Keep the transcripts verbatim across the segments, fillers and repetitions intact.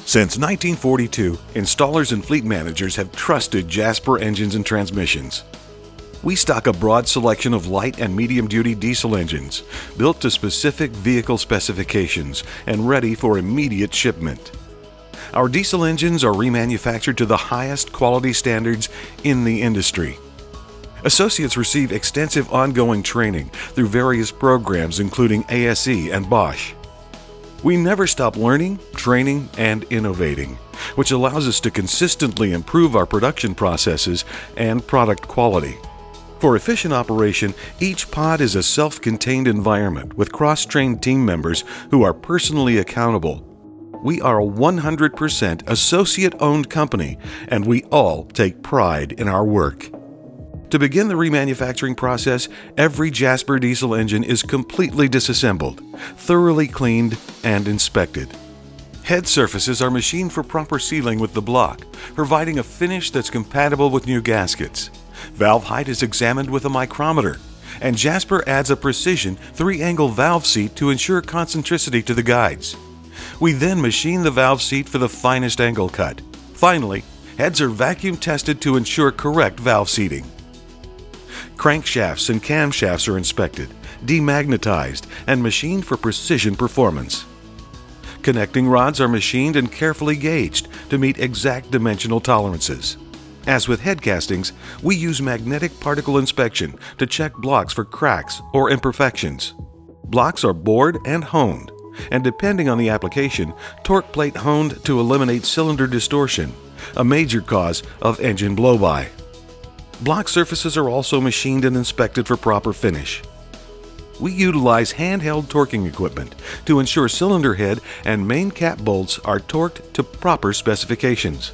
Since nineteen forty-two, installers and fleet managers have trusted Jasper engines and transmissions. We stock a broad selection of light and medium-duty diesel engines, built to specific vehicle specifications and ready for immediate shipment. Our diesel engines are remanufactured to the highest quality standards in the industry. Associates receive extensive ongoing training through various programs including A S E and Bosch. We never stop learning, training, and innovating, which allows us to consistently improve our production processes and product quality. For efficient operation, each pod is a self-contained environment with cross-trained team members who are personally accountable. We are a one hundred percent associate-owned company, and we all take pride in our work. To begin the remanufacturing process, every Jasper diesel engine is completely disassembled, thoroughly cleaned, and inspected. Head surfaces are machined for proper sealing with the block, providing a finish that's compatible with new gaskets. Valve height is examined with a micrometer, and Jasper adds a precision three-angle valve seat to ensure concentricity to the guides. We then machine the valve seat for the finest angle cut. Finally, heads are vacuum tested to ensure correct valve seating. Crankshafts and camshafts are inspected, demagnetized, and machined for precision performance. Connecting rods are machined and carefully gauged to meet exact dimensional tolerances. As with head castings, we use magnetic particle inspection to check blocks for cracks or imperfections. Blocks are bored and honed, and depending on the application, torque plate honed to eliminate cylinder distortion, a major cause of engine blow-by. Block surfaces are also machined and inspected for proper finish. We utilize handheld torquing equipment to ensure cylinder head and main cap bolts are torqued to proper specifications.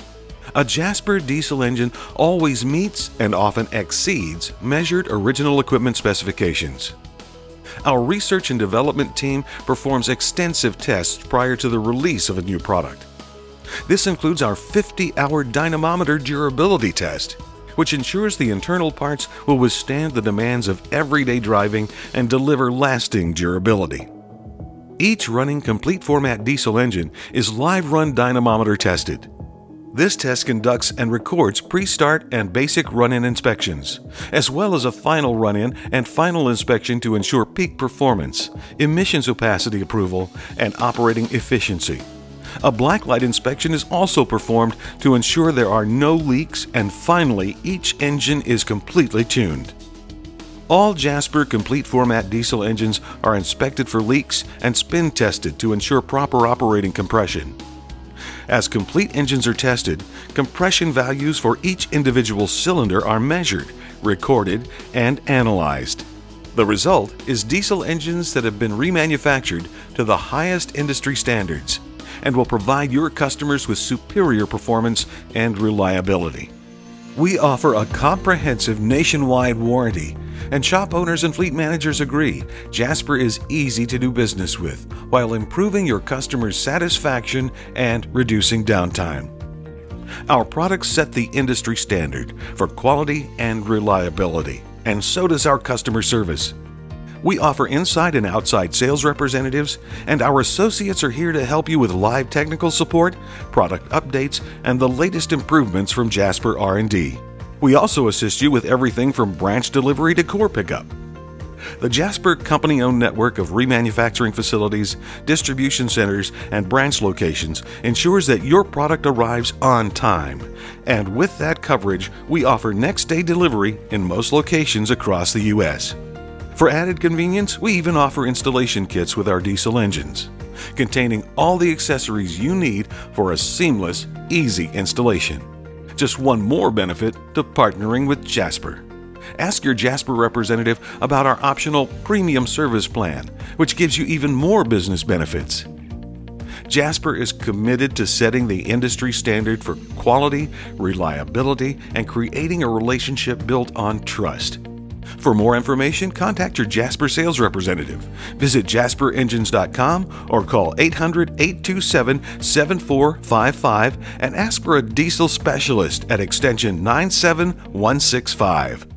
A Jasper diesel engine always meets and often exceeds measured original equipment specifications. Our research and development team performs extensive tests prior to the release of a new product. This includes our fifty hour dynamometer durability test, which ensures the internal parts will withstand the demands of everyday driving and deliver lasting durability. Each running complete format diesel engine is live run dynamometer tested. This test conducts and records pre-start and basic run-in inspections, as well as a final run-in and final inspection to ensure peak performance, emissions opacity approval, and operating efficiency. A blacklight inspection is also performed to ensure there are no leaks, and finally, each engine is completely tuned. All Jasper complete format diesel engines are inspected for leaks and spin tested to ensure proper operating compression. As complete engines are tested, compression values for each individual cylinder are measured, recorded, and analyzed. The result is diesel engines that have been remanufactured to the highest industry standards and will provide your customers with superior performance and reliability. We offer a comprehensive nationwide warranty, and shop owners and fleet managers agree Jasper is easy to do business with while improving your customers' satisfaction and reducing downtime. Our products set the industry standard for quality and reliability, and so does our customer service. We offer inside and outside sales representatives, and our associates are here to help you with live technical support, product updates, and the latest improvements from Jasper R and D. We also assist you with everything from branch delivery to core pickup. The Jasper company-owned network of remanufacturing facilities, distribution centers, and branch locations ensures that your product arrives on time. And with that coverage, we offer next-day delivery in most locations across the U S For added convenience, we even offer installation kits with our diesel engines, containing all the accessories you need for a seamless, easy installation. Just one more benefit to partnering with Jasper. Ask your Jasper representative about our optional premium service plan, which gives you even more business benefits. Jasper is committed to setting the industry standard for quality, reliability, and creating a relationship built on trust. For more information, contact your Jasper sales representative. Visit jasper engines dot com or call eight hundred, eight two seven, seven four five five and ask for a diesel specialist at extension nine seven one six five.